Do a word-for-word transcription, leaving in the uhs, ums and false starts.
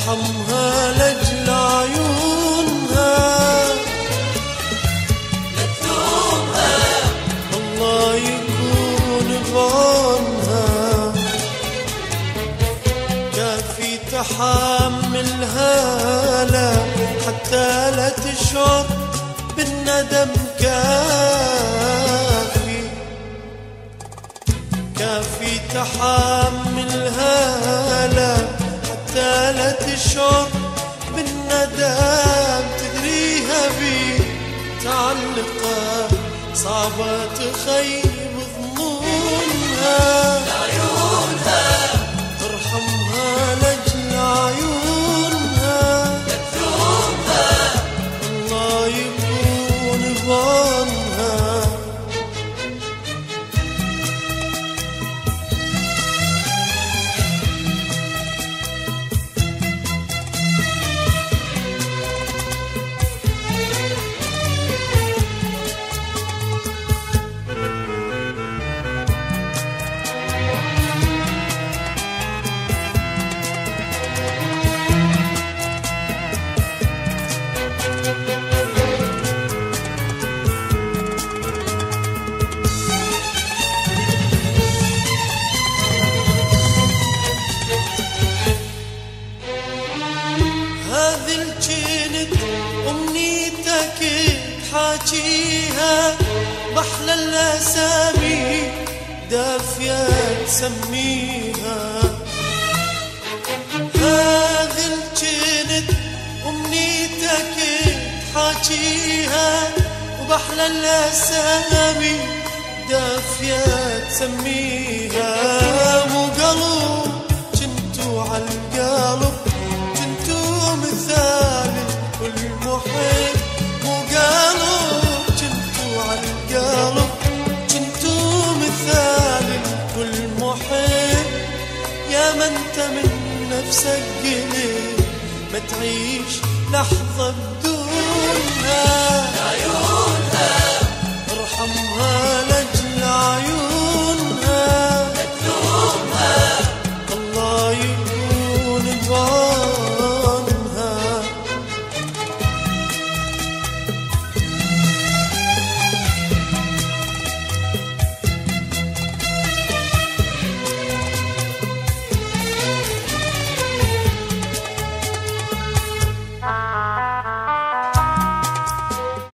ارحمها لأجل عيونها، لا تلومها الله يكون بعونها. كافي تحملها لا حتى لا تشعر بالندم، كافي كافي تحملها لا حتى لا تشعر بالندم. تدريها بي تعلقة صعبة تخيب ظنونها، عيونها ارحمها لأجل عيونها، لا تلومها الله يكون بعونها. هذه الجنت أمنيتك تحاجيها، بحلى الأسامي دافية تسميها. هذه الجنت أمنيتك تحاجيها، وبحلى الأسامي دافية تسميها. مو قلب جنتو عالقلب، مثال كل محب، مو قلب جنتو عالقلب، جنتو مثال كل محب. يا من انت من نفسك قلب ما تعيش لحظة بدونها، عيونها ارحمها